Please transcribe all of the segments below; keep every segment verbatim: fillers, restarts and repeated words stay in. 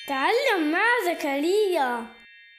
تعلم مع زكريا.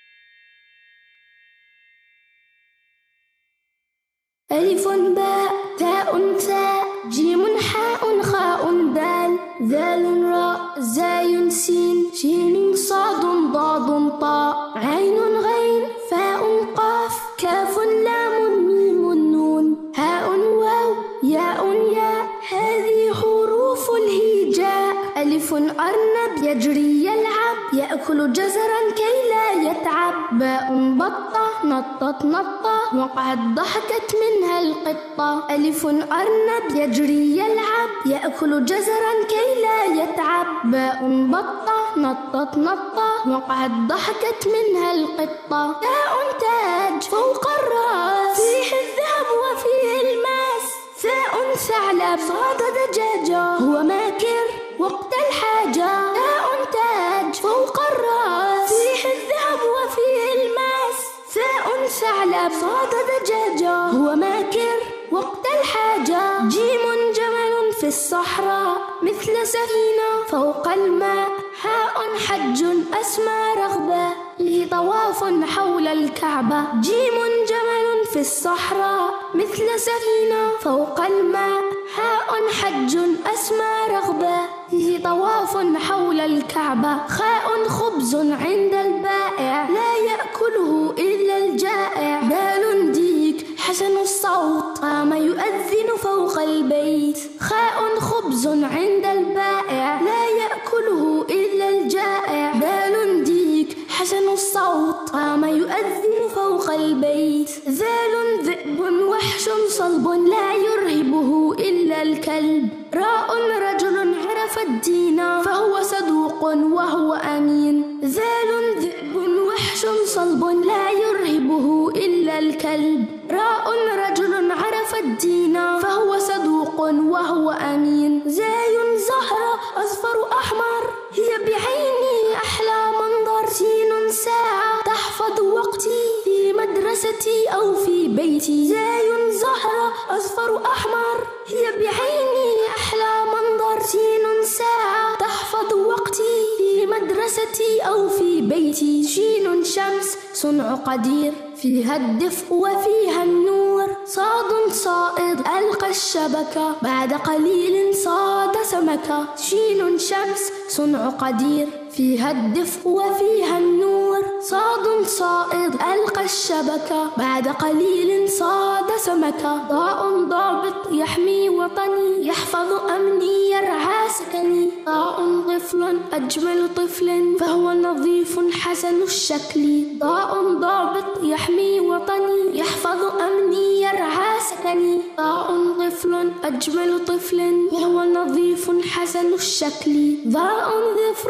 ألف باء تاء ثاء جيم حاء خاء دال ذال راء زاي سين شين صاد ضاد طاء عين غين فاء قاف كاف لام ميم نون هاء واو ياء ياء هذه حروف الهجاء. ألف أرنب يجري يلعب يأكل جزرا كي لا يتعب. باء بطة نطت نطة وقعت ضحكت منها القطة. ألف أرنب يجري يلعب يأكل جزرا كي لا يتعب. باء بطة نطت نطة وقعت ضحكت منها القطة. تاء تاج فوق الرأس فيه الذهب وفيه الماس. ثاء ثعلب صاد دجاجة هو ماكر وقت الحاجة. تاء تاج فوق الرأس فيه الذهب وفيه الماس. ثاء ثعلب صاد دجاجة هو ماكر وقت الحاجة. جيم جمل في الصحراء مثل سفينة فوق الماء. هاء حج أسمى رغبة له طواف حول الكعبة. جيم جمل في الصحراء مثل سفينة فوق الماء. هاء حج أسمى رغبة له طواف حول الكعبة. خاء خبز عند البائع لا يأكله إلا الجائع. دال ديك حسن الصوت قام يؤذن فوق البيت. خاء خبز عند البائع لا يأكله إلا الجائع. دال ديك حسن الصوت قام يؤذن فوق البيت. ذال ذئب وحش صلب لا يرهبه إلا الكلب. راء رجل عرف الدين فهو صدوق وهو أمين. ذال ذئب وحش صلب لا يرهبه إلا الكلب. راء رجل عرف الدين فهو صدوق وهو أمين. زاي زهرة أصفر أحمر هي بعيني أحلى منظر. سين ساعة تحفظ وقتي في مدرستي أو في بيتي. زاي زهرة أصفر أحمر هي بعيني أحلى منظر. سين ساعة تحفظ وقتي في مدرستي أو في بيتي. شين شمس صنع قدير فيها الدفء وفيها النور. صاد صائد ألقى الشبكة بعد قليل صاد سمكة. شين شمس صنع قدير فيها الدفء وفيها النور. صاد صائد ألقى الشبكة بعد قليل صاد سمكة. ضاء ضابط يحمي وطني يحفظ أمني يرعى سكني. ضاء طفل أجمل طفل فهو نظيف حسن الشكل. ضاء ضابط يحمي وطني يحفظ أمني يرعى سكني. ضاء طفل أجمل طفل فهو نظيف حسن الشكل. ضاء ظفر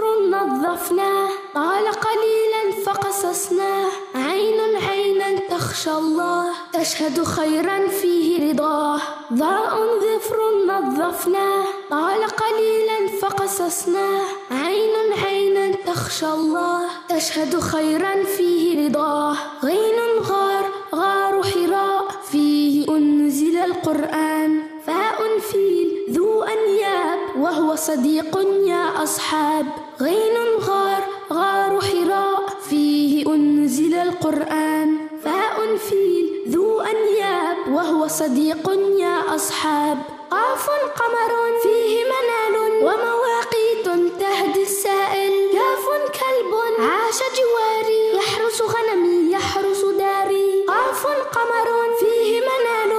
نظفناه طال قليلا فقصصناه. عين عينا تخشى الله تشهد خيرا فيه رضاه. ضاء ظفر نظفناه طال قليلا فقصصناه. عين عينا تخشى الله تشهد خيرا فيه رضاه. غين غار غار حراء فيه أنزل القرآن. فاء فيل ذو أنياب وهو صديق يا أصحاب. غين غار غار حراء فيه أنزل القرآن. فاء فيل ذو أنياب وهو صديق يا أصحاب. قاف قمر فيه منال ومواقيت تهدي السائل. كاف كلب عاش جواري يحرس غنمي يحرس داري. قاف قمر فيه منال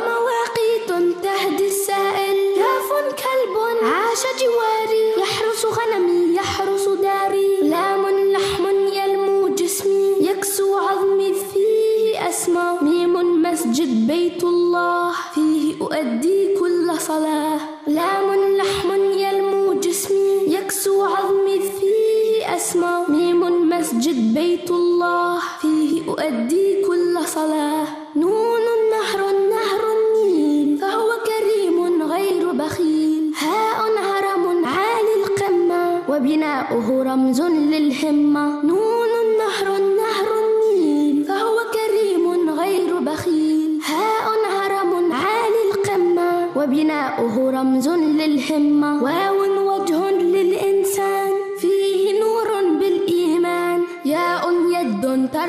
ومواقيت تهدي السائل. كاف كلب عاش جواري يحرس غنمي يحرس داري. لام لحم يلمو جسمي يكسو عظمي فيه أسمى. ميم مسجد بيت الله فيه أؤدي كل صلاة. لام لحم يلمو جسمي يكسو عظمي فيه أسمى. ميم مسجد بيت الله فيه أؤدي كل صلاة. نون نهر نهر النيل فهو كريم غير بخيل. هاء هرم عالي القمة وبناؤه رمز للهمة. نون نهر نهر النيل فهو كريم غير بخيل. هاء هرم عالي القمة وبناؤه رمز للهمة. واو وجه للإنسان فيه نور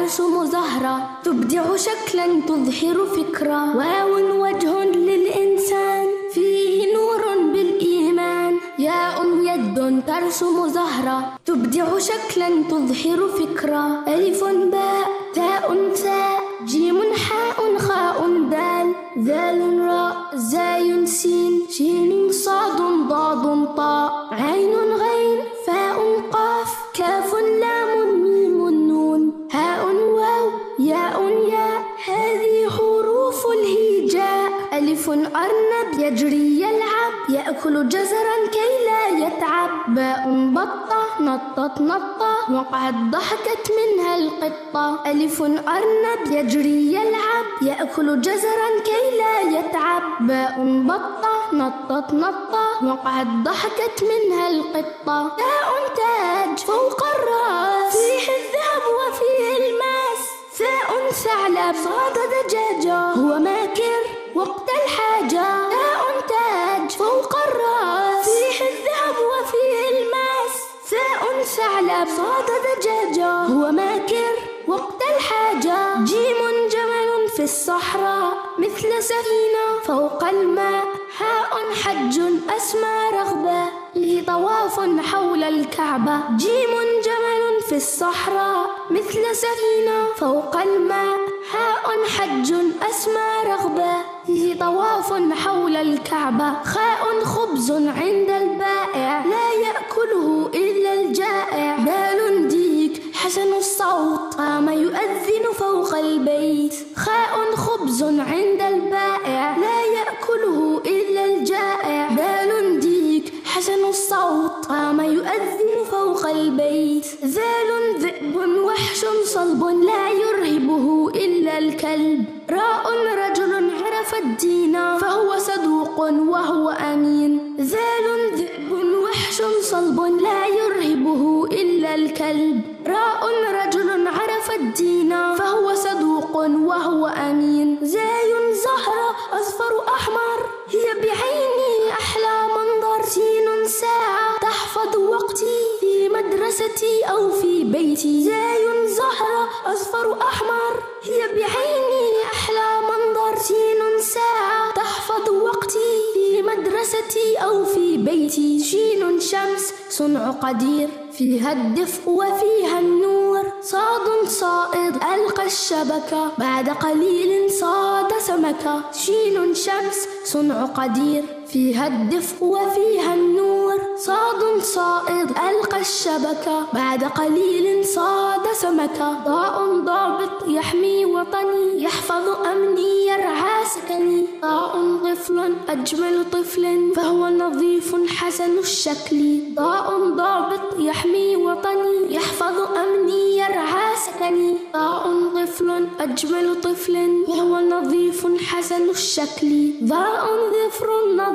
ترسم زهرة تبدع شكلا تظهر فكرة. واو وجه للإنسان فيه نور بالإيمان. ياء يد ترسم زهرة تبدع شكلا تظهر فكرة. ألف باء تاء ثاء جيم حاء خاء دال ذال راء زاي سين شين صاد ضاد طاء عين غين فاء قاف كاف لام ميم نون هاء واو ياء ياء هذه حروف الهجاء. ألف أرنب يجري يلعب يأكل جزرا كي لا يتعب. باء بطة نطت نطة وقعت ضحكت منها القطة. ألف أرنب يجري يلعب يأكل جزرا كي لا يتعب. باء بطة نطت نطة وقعت ضحكت منها القطة. تاء تاج فوق الرأس فيه الذهب وفيه الماس. ثاء ثعلب صاد دجاجة هو ماكر وقت الحاجة. تاء تاج فوق الرأس فيه الذهب وفيه الماس. ثاء ثعلب صاد دجاجة هو ماكر وقت الحاجة. جيم جمل في الصحراء مثل سفينة فوق الماء. حاء حج أسمى رغبة له طواف حول الكعبة. جيم جمل في الصحراء مثل سفينة فوق الماء. حاء حج أسمى رغبة له طواف حول الكعبة. خاء خبز عند البائع لا يأكله إلا الجائع. دال ديك حسن الصوت قام يؤذن فوق البيت. خاء خبز عند البائع لا يأكله إلا الجائع. دال ديك حسن الصوت قام يؤذن فوق البيت. ذال ذئب وحش صلب لا يرهبه إلا الكلب. راء رجل عرف الدين فهو صدوق وهو أمين. ذال ذئب وحش صلب لا يرهبه إلا الكلب. راء رجل عرف الدين فهو صدوق وهو أمين. زاي زهرة أصفر أحمر هي بعيني أحلى منظر. سين ساعة تحفظ وقتي في مدرستي أو في بيتي. زاي زهرة أصفر أحمر هي بعيني أحلى منظر. سين ساعة تحفظ وقتي في مدرستي أو في بيتي. شين شمس صنع قدير فيها الدفء وفيها النور. صاد صائد ألقى الشبكة بعد قليل صاد سمكة. شين شمس صنع قدير فيها الدفء وفيها النور. صاد صائد ألقى الشبكة بعد قليل صاد سمكة. ضاء ضابط يحمي وطني يحفظ أمني يرعى سكني. ضاء طفل أجمل طفل فهو نظيف حسن الشكل. ضاء ضابط يحمي وطني يحفظ أمني يرعى سكني. ضاء طفل أجمل طفل وهو نظيف حسن الشكل. ضاء ظفر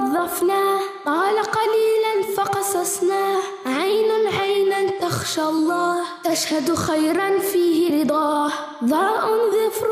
نظفناه طال قليلا فقصصناه. عين عينا تخشى الله تشهد خيرا فيه رضاه. ضاء ظفر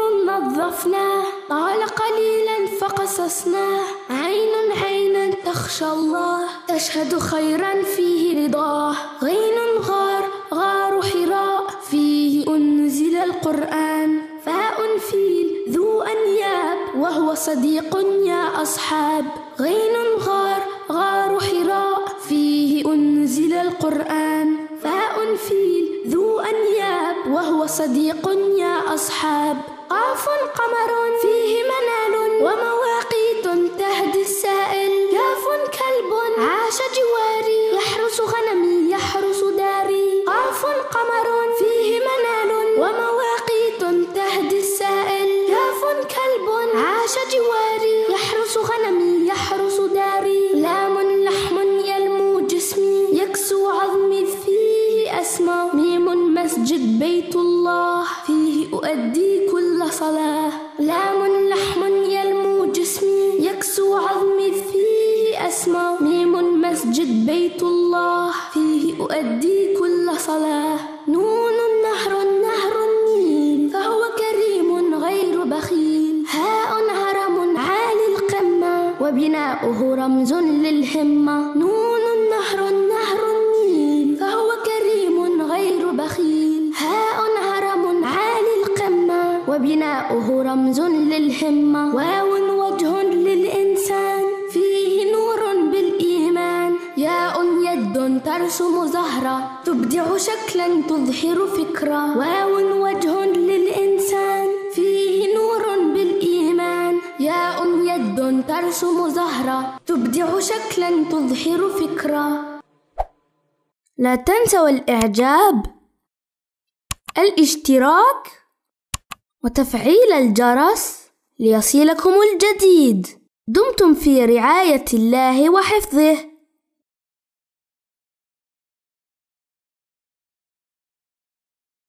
نظفناه طال قليلا فقصصناه. عين عينا تخشى الله تشهد خيرا فيه رضاه. غين غار غار حراء فيه أنزل القرآن. فاء فيل ذو أنياب وهو صديق يا أصحاب. غين غار غار حراء فيه أنزل القرآن. فاء فيل ذو أنياب وهو صديق يا أصحاب. قاف قمر فيه منال ومواقيت تهدي السائل. كاف كلب عاش جواري يحرس غنمي يحرس داري. قاف قمر فيه منال ومواقيت تهدي السائل. كاف كلب عاش جواري يحرس غنمي يحرس داري. لام لحم يلمو جسمي يكسو عظمي فيه أسمى. ميم مسجد بيت الله فيه أؤدي كل صلاة. لام لحم يلمو جسمي يكسو عظمي فيه أسمى. ميم مسجد بيت الله فيه أؤدي كل صلاة. نون نهر نهر النيل فهو كريم غير بخيل. هاء هرم عالي القمة وبناؤه رمز للهمة. نون نهر نهر النيل فهو كريم غير بخيل. هاء هرم عالي القمة بناؤه رمز للهمة. واو وجه للإنسان فيه نور بالإيمان. ياء يد ترسم زهرة تبدع شكلا تظهر فكرة. واو وجه للإنسان فيه نور بالإيمان. ياء يد ترسم زهرة تبدع شكلا تظهر فكرة. لا تنسوا الإعجاب، الاشتراك، وتفعيل الجرس ليصلكم الجديد. دمتم في رعاية الله وحفظه.